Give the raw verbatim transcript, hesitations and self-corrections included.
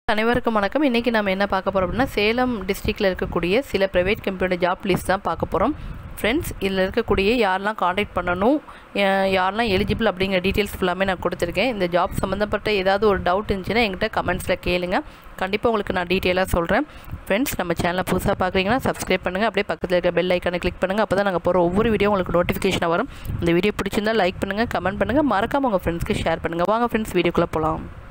அனைவருக்கும் வணக்கம். இன்றைக்கி நம்ம என்ன பார்க்க போகிறோம் அப்படின்னா, சேலம் டிஸ்ட்ரிக்டில் இருக்கக்கூடிய சில ப்ரைவேட் கம்பெனியோட ஜாப் லிஸ்ட் தான் பார்க்க போகிறோம். ஃப்ரெண்ட்ஸ், இதில் இருக்கக்கூடிய யாரெல்லாம் காண்டாக்ட் பண்ணணும், யாரெல்லாம் எலிஜிபிள் அப்படிங்கிற டீட்டெயில்ஸ் ஃபுல்லாமே நான் கொடுத்துருக்கேன். இந்த ஜாப் சம்மந்தப்பட்ட ஏதாவது ஒரு டவுட் இருந்துச்சுன்னா என்கிட்ட கமெண்ட்ஸில் கேளுங்க. கண்டிப்பாக உங்களுக்கு நான் டீட்டெயிலாக சொல்கிறேன். ஃப்ரெண்ட்ஸ், நம்ம சேனலை புதுசாக பார்க்குறீங்கன்னா சப்ஸ்கிரைப் பண்ணுங்கள். அப்படியே பக்கத்தில் இருக்க பெல் ஐக்கானை கிளிக் பண்ணுங்கள். அப்போ தான் நாங்கள் போகிற ஒவ்வொரு வீடியோ உங்களுக்கு நோட்டிஃபிகேஷனாக வரும். இந்த வீடியோ பிடிச்சிருந்தால் லைக் பண்ணுங்கள், கமெண்ட் பண்ணுங்கள், மறக்காமல் உங்கள் ஃப்ரெண்ட்ஸ்க்கு ஷேர் பண்ணுங்கள். வாங்க ஃப்ரெண்ட்ஸ், வீடியோக்குள்ளே போகலாம்.